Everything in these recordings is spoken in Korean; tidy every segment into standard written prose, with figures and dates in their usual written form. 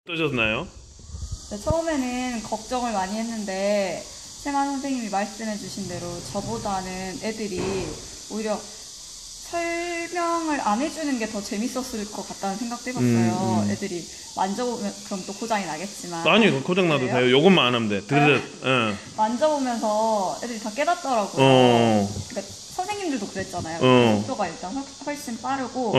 어떠셨나요? 네, 처음에는 걱정을 많이 했는데 세만 선생님이 말씀해 주신 대로 저보다는 애들이 오히려 설명을 안 해주는 게 더 재밌었을 것 같다는 생각도 해봤어요. 애들이 만져보면 그럼 또 고장이 나겠지만 아니 고장 나도 돼요. 요것만 안 하면 돼. 만져보면서 애들이 다 깨닫더라고요. 그러니까 선생님들도 그랬잖아요. 속도가 일단 훨씬 빠르고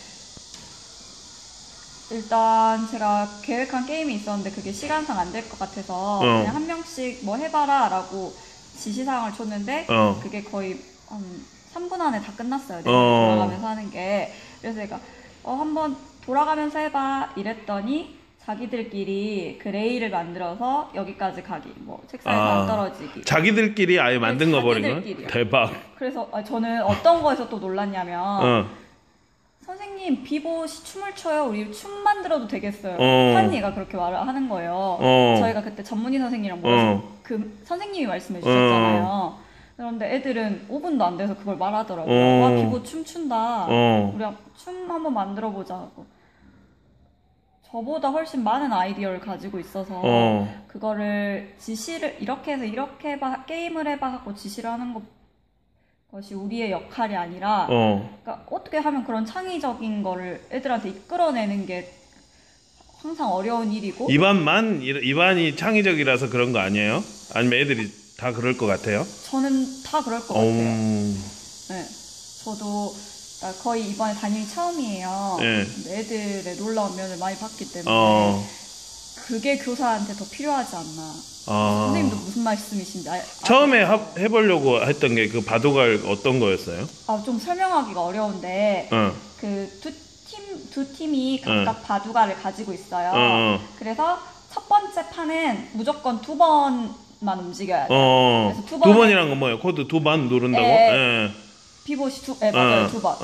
일단 제가 계획한 게임이 있었는데 그게 시간상 안 될 것 같아서 그냥 한 명씩 뭐 해봐라 라고 지시사항을 줬는데 그게 거의 한 3분 안에 다 끝났어요. 돌아가면서 하는 게. 그래서 제가 한번 돌아가면서 해봐 이랬더니 자기들끼리 그 레일을 만들어서 여기까지 가기, 뭐 책상에서 안 떨어지기. 자기들끼리 아예 만든 거 버린 거야? 대박. 그래서 저는 어떤 거에서 또 놀랐냐면 선생님 비봇이 춤을 춰요. 우리 춤 만들어도 되겠어요. 한이가 그렇게 말을 하는 거예요. 저희가 그때 전문의 선생님이랑 모여서 그 선생님이 말씀해 주셨잖아요. 그런데 애들은 5분도 안 돼서 그걸 말하더라고요. 와 비봇 춤춘다. 우리 춤 한번 만들어 보자고. 저보다 훨씬 많은 아이디어를 가지고 있어서 그거를 지시를 이렇게 해서 이렇게 해봐, 게임을 해봐 하고 지시를 하는 것이 우리의 역할이 아니라 그러니까 어떻게 하면 그런 창의적인 거를 애들한테 이끌어내는 게 항상 어려운 일이고. 이반이 창의적이라서 그런 거 아니에요? 아니면 애들이 다 그럴 것 같아요? 저는 다 그럴 것 같아요. 네, 저도 거의 이번에 담임이 처음이에요. 네. 애들의 놀라운 면을 많이 봤기 때문에 그게 교사한테 더 필요하지 않나. 선생님도 무슨 말씀이신지 처음에 해보려고 했던 게 그 바둑알 어떤 거였어요? 좀 설명하기가 어려운데 그 두 팀이 각각 바둑알을 가지고 있어요. 그래서 첫 번째 판은 무조건 2번만 움직여야 돼요. 그래서 2번이란 건 뭐예요? 코드 2번 누른다고? 비봇이 맞아요. 2번.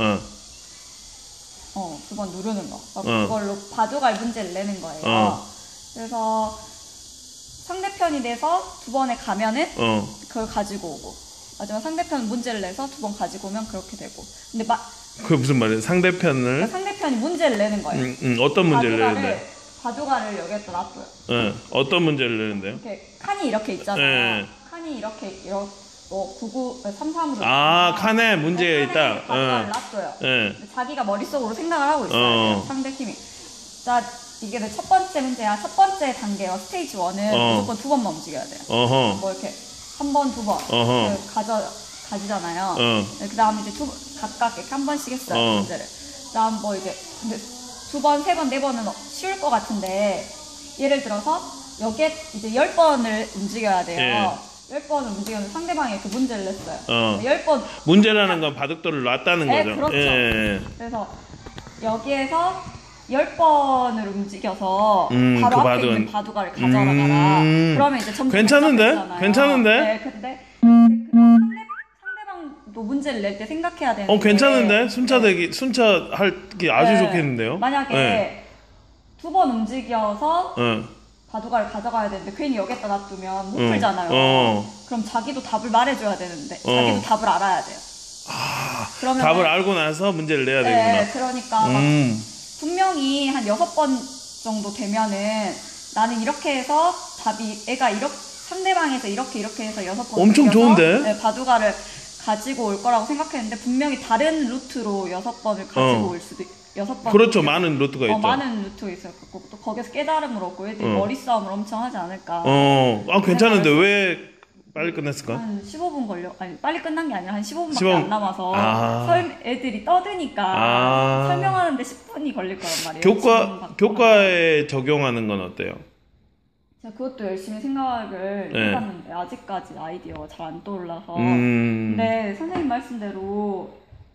2번 누르는 거. 그걸로 바둑알 문제를 내는 거예요. 그래서 상대편이 돼서 2번에 가면은 그걸 가지고 오고, 하지만 상대편 문제를 내서 2번 가지고 오면 그렇게 되고. 근데 그게 무슨 말이에요? 상대편을? 상대편이 문제를 내는 거예요. 어떤 문제를 내는데? 바둑알을 여기에다 놔둬요. 어떤 문제를 내는데요? 이렇게 칸이 이렇게 있잖아요. 칸이 이렇게 99, 33으로. 칸에 문제가 있다. 바둑알을 놔둬요. 근데 자기가 머릿속으로 생각을 하고 있어요. 상대팀이. 자, 이게 첫 번째 문제야. 첫 번째 단계와 스테이지 1은 무조건 2번만 움직여야 돼요. 뭐 이렇게 한 번, 2번 가지잖아요. 그 다음에 이제 각각 이렇게 한 번씩 했어요. 문제를. 그 다음 뭐 이제 근데 2번, 3번, 4번은 쉬울 것 같은데 예를 들어서 여기에 이제 10번을 움직여야 돼요. 10번을 움직였는데 상대방이 이렇게 문제를 냈어요. 10번. 문제라는 건 바둑돌을 놨다는 거죠. 그렇죠. 그래서 여기에서 10번을 움직여서 바로 앞에 있는 바둑알을 가져라 가라. 그러면 이제 점점 괜찮은데? 괜찮은데? 네, 근데 상대방도 문제를 낼 때 생각해야 되는데. 괜찮은데? 순차하기 아주 좋겠는데요? 만약에 2번 움직여서 바둑알을 가져가야 되는데 괜히 여기다 놔두면 못 풀잖아요. 그럼 자기도 답을 말해줘야 되는데 자기도 답을 알아야 돼요. 그러면 답을 알고 나서 문제를 내야 되구나. 그러니까 분명히 한 6번 정도 되면은 나는 이렇게 해서 답이 애가 상대방에서 이렇게 해서 6번 엄청 좋은데? 바둑알을 가지고 올 거라고 생각했는데 분명히 다른 루트로 6번을 가지고 올 수도 6번. 그렇죠. 많은 루트가 있죠. 많은 루트가 있어요. 또 거기서 깨달음을 얻고 애들이 머리싸움을 엄청 하지 않을까. 괜찮은데 왜 빨리 끝냈을까? 한 15분 아니 빨리 끝난 게 아니라 한 15분밖에 안 남아서 애들이 떠드니까 설명하는데 10분이 걸릴 거란 말이에요. 교과에 적용하는 건 어때요? 제가 그것도 열심히 생각을 해봤는데 아직까지 아이디어가 잘 안 떠올라서. 근데 선생님 말씀대로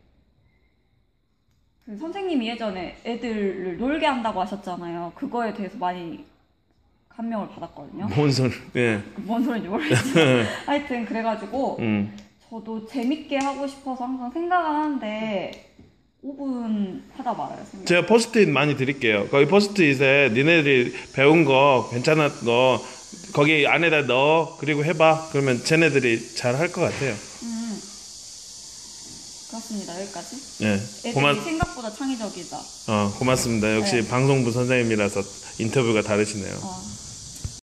그 선생님이 예전에 애들을 놀게 한다고 하셨잖아요. 그거에 대해서 많이 감명을 받았거든요. 뭔 소리인지 모르겠지만 하여튼 그래가지고 저도 재밌게 하고 싶어서 항상 생각을 하는데 5분 하다 말아요. 제가 포스트잇 많이 드릴게요. 거기 포스트잇에 니네들이 배운 거 괜찮은 거 거기 안에다 넣어. 그리고 해봐. 그러면 쟤네들이 잘 할 것 같아요. 그렇습니다. 여기까지. 네. 애들이 생각보다 창의적이다. 고맙습니다. 역시 네. 방송부 선생님이라서 인터뷰가 다르시네요.